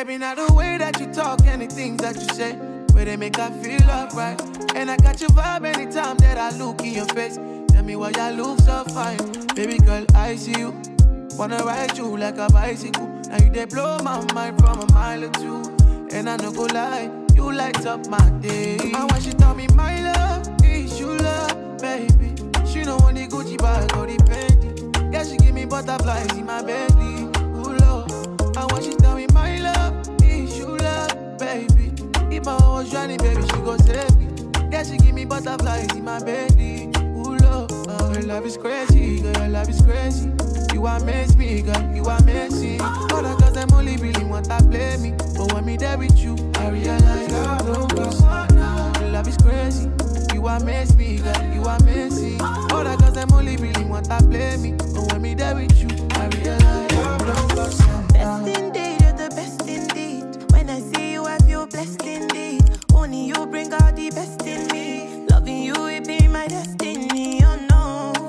Baby, now the way that you talk and the things that you say, where they make I feel alright. And I got your vibe anytime that I look in your face. Tell me why you look so fine. Baby girl, I see you. Wanna ride you like a bicycle. Now you they blow my mind from a mile or two. And I no go lie, you light up my day. And when she tell me my love is you love, baby. She know when the Gucci bag or the Fendi. Yeah, she give me butterflies in my belly. Ooh, Lord. And when she tell me my love is you love, baby. If my heart was drowning, baby, she go save me. Yeah, she give me butterflies in my belly. Ooh, Lord. Her love is crazy, girl, her love is crazy. You amaze me, girl, you amazing. All the girls, them only really want to play me. But when me there with you, I realize love don't cost. Your love is crazy. You amaze me, girl, you amazing. All the girls, them only really want to play me. But when me there with you, I realize love don't cost. Best indeed, you're the best indeed. When I see you, I feel blessed indeed. Only you bring out the best in me. Loving you, it be my destiny, oh no.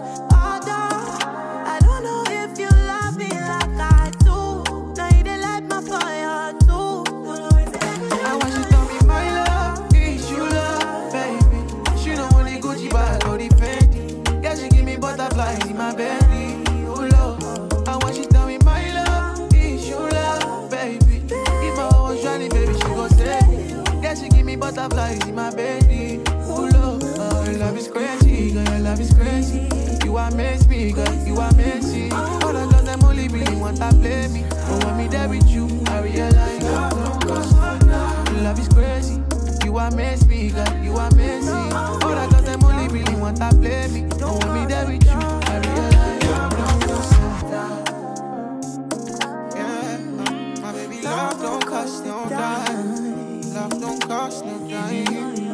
I don't know if you love me like I do. Now you dey light my fire too. I want you to tell me my love is you love, baby. She know when the Gucci bag or the Fendi. Yeah, she give me butterflies in my belly. Oh Lord, I want you to tell me my love is you love, baby. If my heart was drowning, baby, she go save me. Yeah, she give me butterflies in my belly. Oh Lord, her love is crazy, girl, your love is crazy. You amaze me, girl, you amazing. All the girls, them only really want to play me. But when me there with you, I realize love don't cost. Your love is crazy. You amaze me, girl, you amazing. All the girls, them only really want to play me. But when me there with you, I realize love don't cost. Yeah, my baby, love don't cost no dime. Love don't cost no dime.